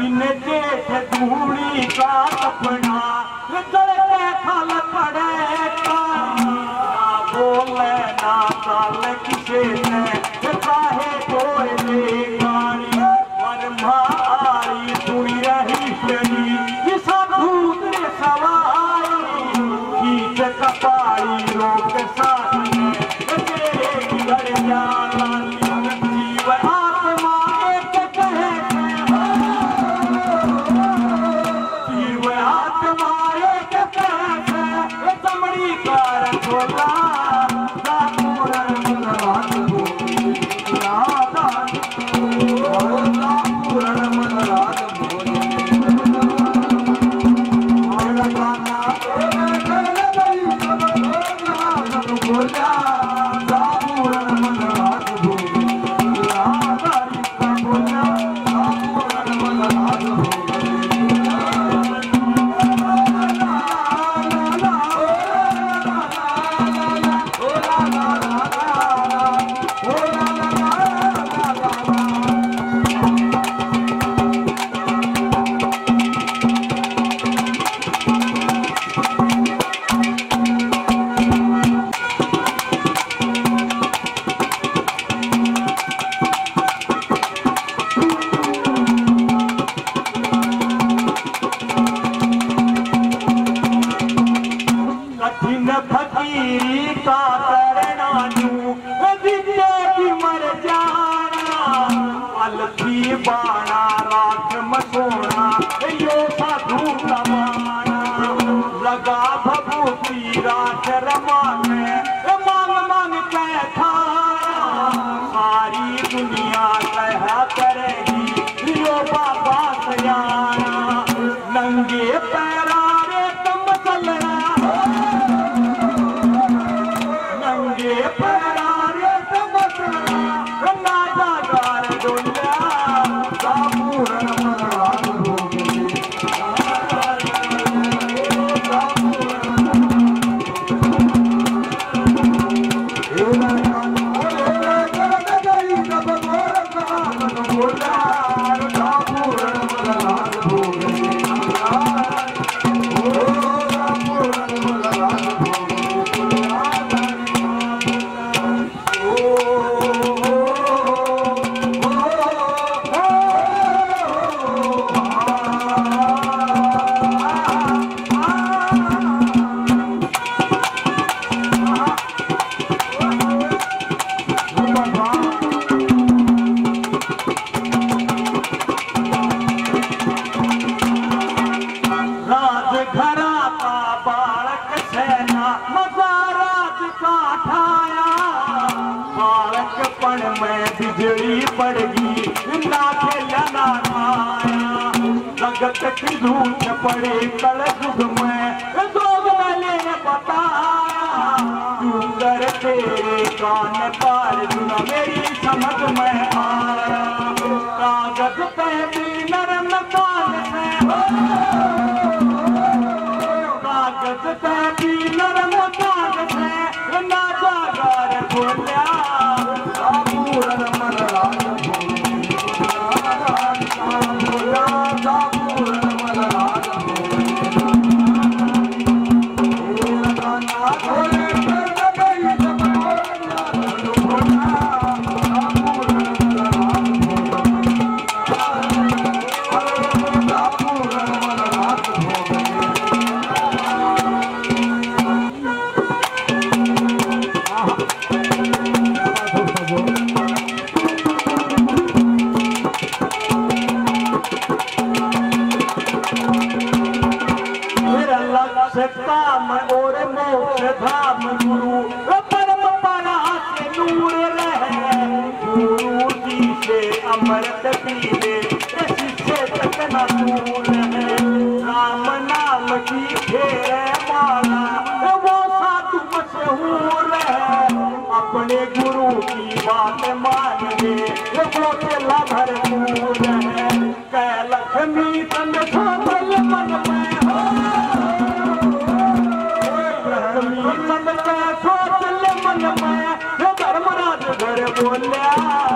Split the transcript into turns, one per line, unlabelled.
दिन जेठ धूड़ी का सपना गले खल पड़े ना बोले ना चाल किसे ने चाहे कोई गाड़ी वर्मा आई तुड़ी रही शनी साधूत ने सवाई खींच कपाड़ी रोक साथ घर जाना जीव आत्मा एक कहे जीव आत्मा एक कहे चमड़ी कार खोला फकीरी का करना नू विद्या की मर जाना अलथी बाणा राख मसोना यो साधु कमाना लगा भभूति राख रमाने मांग मांग के खाना सारी दुनिया कह करेगी यो बाबा सयाना नंगे पैरा रे तुम चलना बिजली पड़गी ना खेला ना खाया जगत की धूप पड़े कल युग में दोग वाले ने बताया सुंदर तेरे कान पार सुना मेरी समझ में आया कागज पे भी नरम कान से कागज पे भी नरम कान से ना जागर बोलिया काम और मोक्ष धाम गुरु परम परा से नूर रहे गुरु जी से अमृत पीले शिष्य तक न दूर है राम नाम की फेर माला वो साधु मशहूर है अपने गुरु की बात मान ले वो चला भरपूर है कह लक्ष्मी तन छोड़ मन में सोच ले मन में धर्मराज घर बोलिया